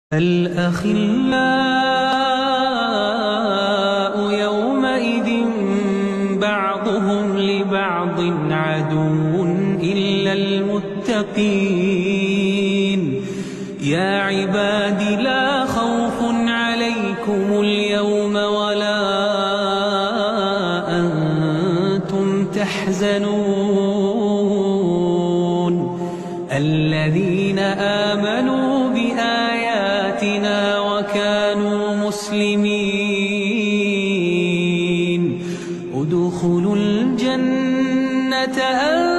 الأخلاء يومئذ بعضهم لبعض عدو إلا المتقين. يا عباد لا خوف عليكم اليوم ولا أنتم تحزنون الذين آمنوا بآياتنا وكانوا مسلمين ادخلوا الجنة